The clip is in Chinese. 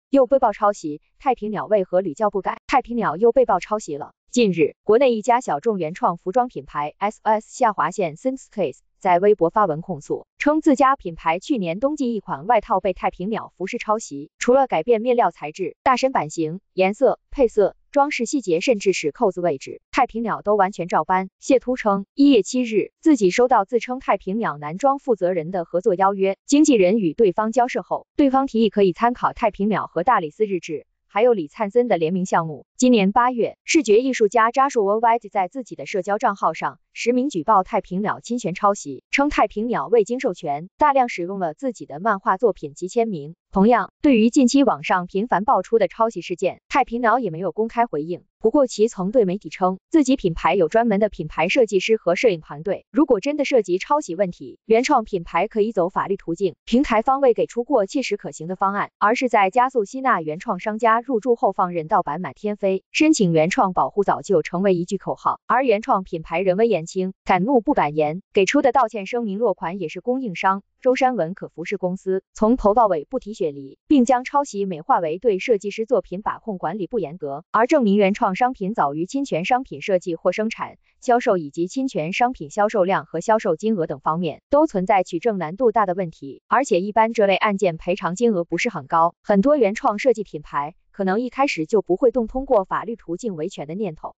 又被曝抄袭，太平鸟为何屡教不改？太平鸟又被曝抄袭了。近日，国内一家小众原创服装品牌 SOS 下划线 Synthcase 在微博发文控诉，称自家品牌去年冬季一款外套被太平鸟服饰抄袭，除了改变面料材质、大身版型、颜色、配色、装饰细节，甚至是扣子位置，太平鸟都完全照搬。谢秃称，1月7日，自己收到自称太平鸟男装负责人的合作邀约，经纪人与对方交涉后，对方提议可以参考太平鸟和大理寺日志。还有李灿森的联名项目。今年8月，视觉艺术家扎树 YZ 在自己的社交账号上实名举报太平鸟侵权抄袭，称太平鸟未经授权，大量使用了自己的漫画作品及签名。同样，对于近期网上频繁爆出的抄袭事件，太平鸟也没有公开回应。不过其曾对媒体称，自己品牌有专门的品牌设计师和摄影团队，如果真的涉及抄袭问题，原创品牌可以走法律途径。平台方未给出过切实可行的方案，而是在加速吸纳原创商家入驻后放任盗版满天飞，申请原创保护早就成为一句口号。而原创品牌人微言轻，敢怒不敢言，给出的道歉声明落款也是供应商舟山文可服饰公司，从头到尾不提雪梨，并将抄袭美化为对设计师作品把控管理不严格，而证明原创商品早于侵权商品设计或生产、销售以及侵权商品销售量和销售金额等方面都存在取证难度大的问题，而且一般这类案件赔偿金额不是很高，很多原创设计品牌可能一开始就不会动通过法律途径维权的念头。